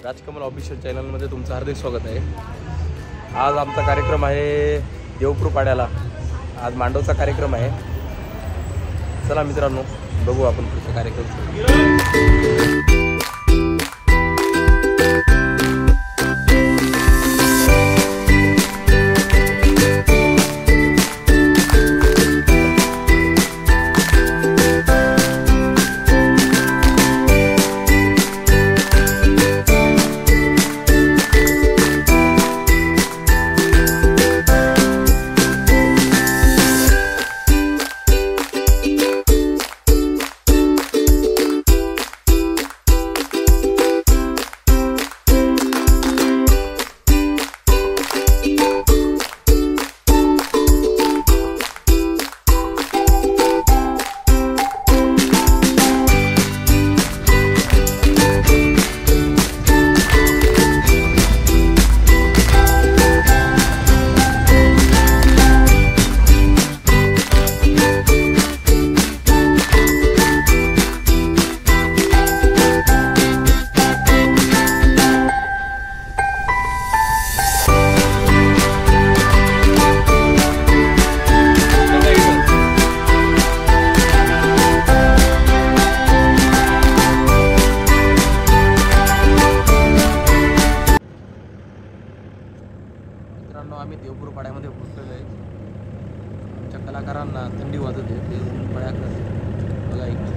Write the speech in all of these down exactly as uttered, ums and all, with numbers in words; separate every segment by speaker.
Speaker 1: Rajkamal official चॅनलमध्ये तुमचं हार्दिक स्वागत आहे। आज आमचा कार्यक्रम आहे देवपूर पाड्याला। आज मांडवचा कार्यक्रम आहे। चला मित्रांनो, बघू आपण पुढचा कार्यक्रम। आम्ही देवपूर पाड्यामध्ये पोहोचलेलो आहे। आमच्या कलाकारांना थंडी वाजत आहे, ते पाड्या करतात बघा इकडे।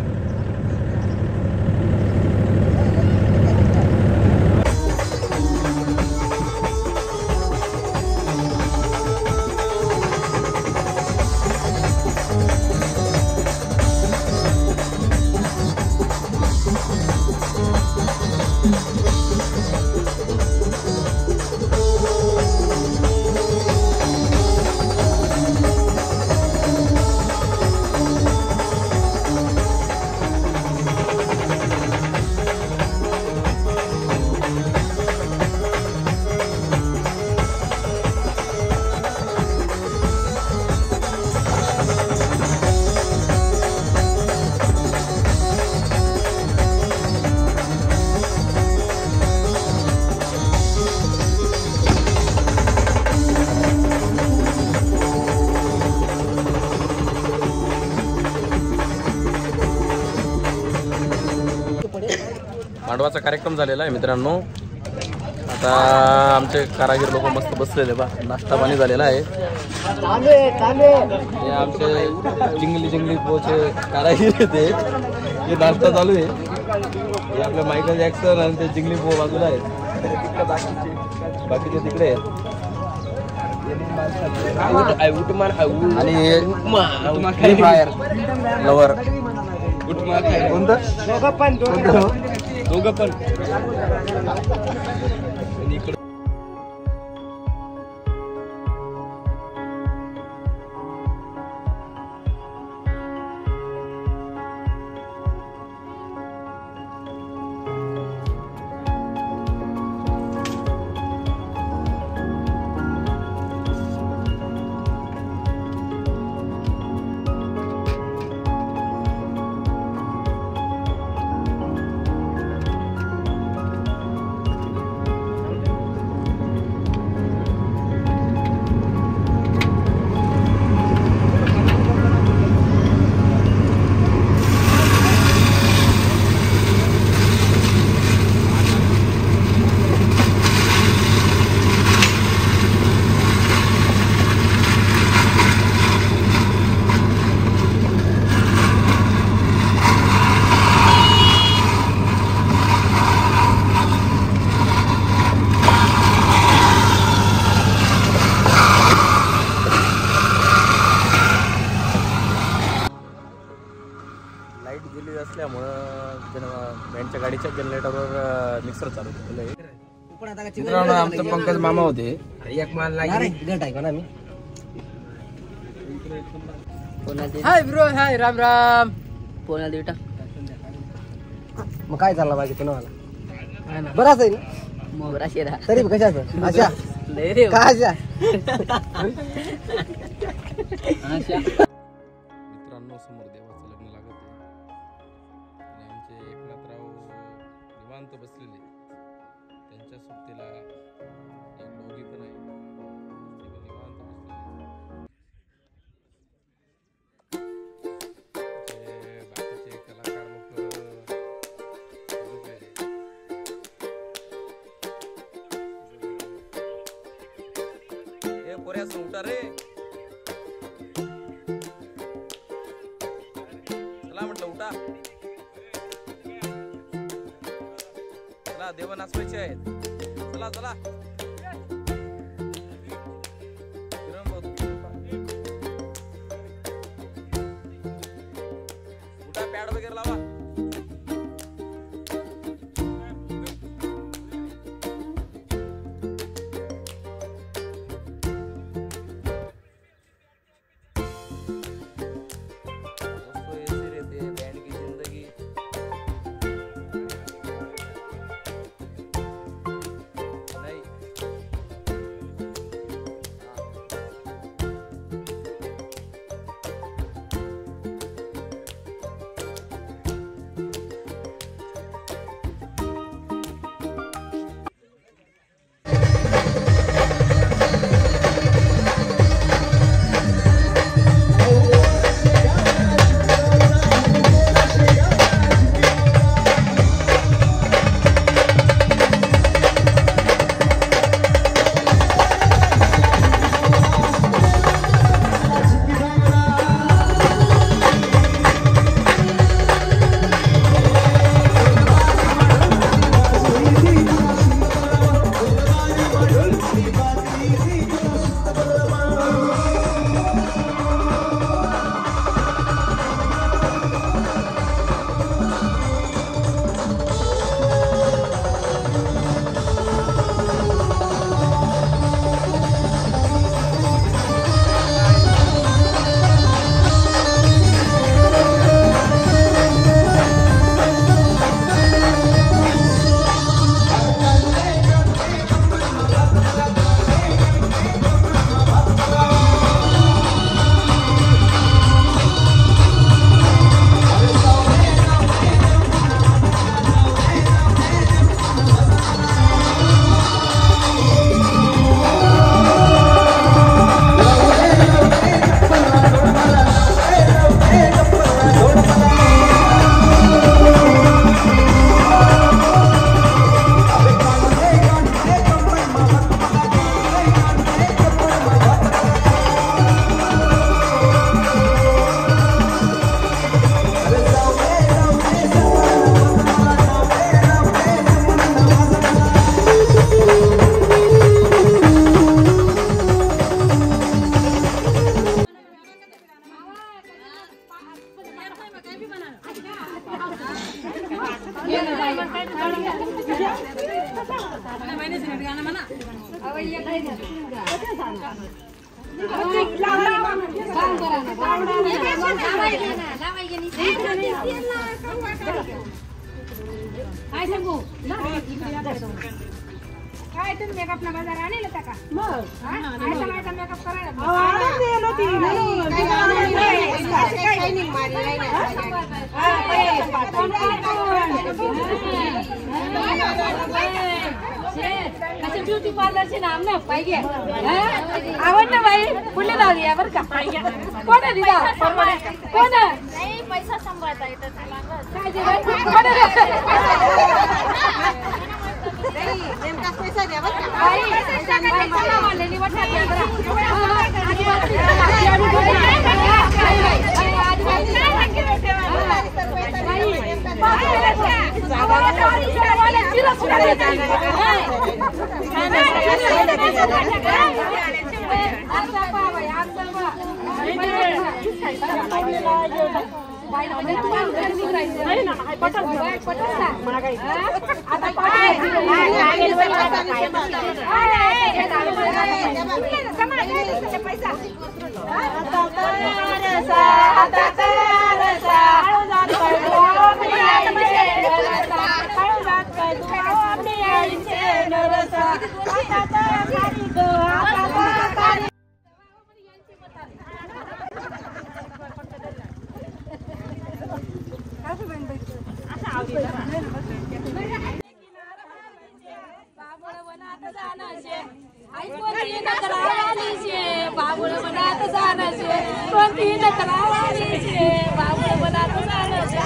Speaker 1: मांडवाचा कार्यक्रम झालेला आहे मित्रांनो। आता आमचे कारागीर लोक मस्त बसलेले बा, नाश्ता पाणी झालेला आहे। हे आमचे जिंगली जिंगली पोचे कारागीर ते हे नाश्ता चालू आहे। हे आपले मायकल जॅक्सन आणि ते जिंगली पो बाजूला आहेत, बाकीचे तिकडे आहेत। आणि हे फायर लवर कोणतं पण दोघं पण लाईट गेली असल्यामुळं बँडच्या गाडीच्या जनरेटरवर मिक्सर चालू केलं। मित्रांनो, आमचं पंकज मामा होते। एक मान लागली गट आहे का मी। Hi bro, hi Ram Ram. कोणाला देटा मग काय चालला बाकी तुम्हाला? बराच आहे ना बराच आहे तरी कशाचं अशा लय रे का अशा अशा। मित्रांनो, समोर देवाचं लग्न लागत आहे आणि आमचे एकनाथराव निवांत बसलेले। उन्हाळ्याच्या सुट्टीला एक डॉगी पण आहे. निवांत बसलेले. बाकीचे कलाकार लोक पोऱ्यास उठा रे. चला म्हटलं उठा. चला देव नाचवायचे आहेत. चला चला उठा. पॅड वगैरे लावा.
Speaker 2: काय तुम्ही मेकअप ना बाजार आणले होता का? मग आता माझा मेकअप करायला
Speaker 3: आनंद येलो ती शायनिंग मारली नाही
Speaker 2: कसे ब्युटी पार्लरचे नाम ना पाहिजे आवड ना बाई कुठले दादी या बरं का कोण आहे दिदा कोण नाही पैसा सांभाळता येतं काय
Speaker 3: नेमका पैसा द्या बरं का
Speaker 2: बाई पैसा काय चला वालेली वाटत मनात जाणशे आई कोणती नकरावालीशे बाबूळ मनात जाणशे कोणती नकरावालीशे बाबूळ मनात जाणशे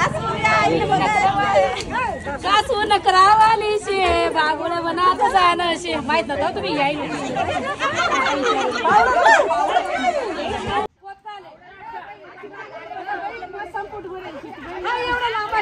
Speaker 2: सासू नकरावालीशे बाबूळ मनात जाणशे माहित नव्हतं तुम्ही यायला हा एवढा लांब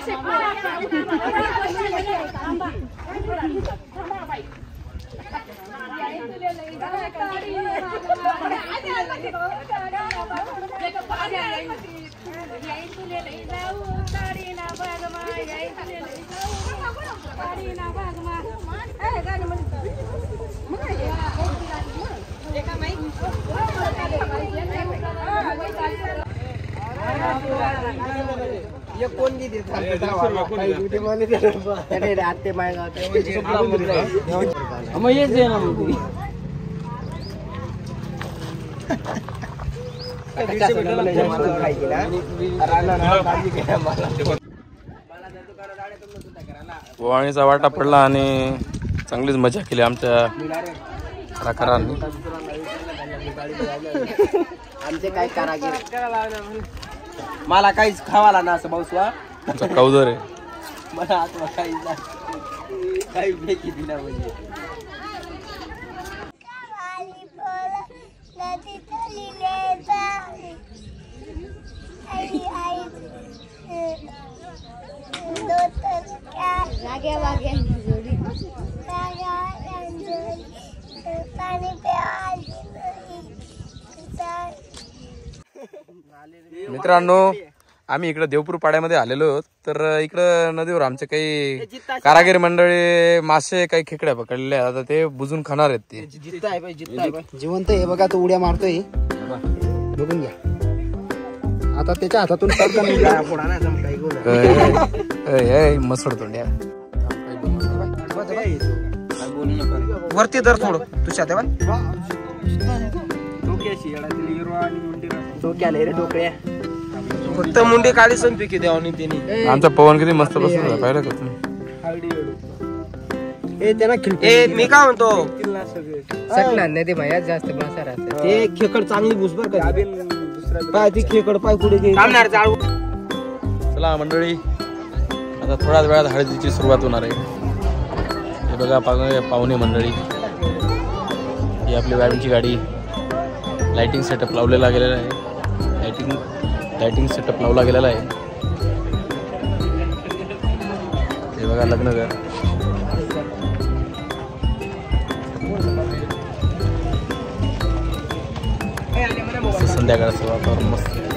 Speaker 4: कोण आते मग येच आहे ना
Speaker 1: वाणीचा वाटा पडला आणि चांगलीच मजा केली आमच्या कलाकारांनी.
Speaker 4: आमचे काय कारागीर मला काहीच खावाला ना असं भाऊसवा
Speaker 1: कौदर आहे
Speaker 4: मला आत्मा काही काही फेकी दिला म्हणजे
Speaker 1: मित्रांनो आम्ही इकडे देवपूर पाड्यामध्ये आलेलो आहोत. तर इकडं नदीवर आमचे काही कारागीर मंडळी मासे काही खेकड्या पकडले आता ते बुजून खाणार आहेत. ते
Speaker 4: जिवंत आहे बघा, तो उड्या मारतोय बघून घ्या. आता त्याच्या हातातून
Speaker 1: मसड तोंड्या
Speaker 4: वरती धर थोडं तुझ्या तेव्हा फक्त मुंडे काढी सण पिके द्यावनी त्यांनी.
Speaker 1: आमचा पवन किती मस्त बसला पाहिलं का तुम्ही?
Speaker 4: मी काय म्हणतो
Speaker 5: नदी भयात जास्त मासा राहते.
Speaker 4: ते खेकड चांगली घुसबर का पाय ती खेकड पाय कुठे
Speaker 1: चला मंडळी आता थोड्याच वेळात हळदीची सुरुवात होणार आहे. हे बघा पाहुणे मंडळी, ही आपली व्यायामची गाडी लाइटिंग सेटअप लावलेला गेलेला आहे. लाइटिंग लाइटिंग सेटअप लावला गेलेला आहे. हे बघा लग्न घर. संध्याकाळचं वातावरण मस्त.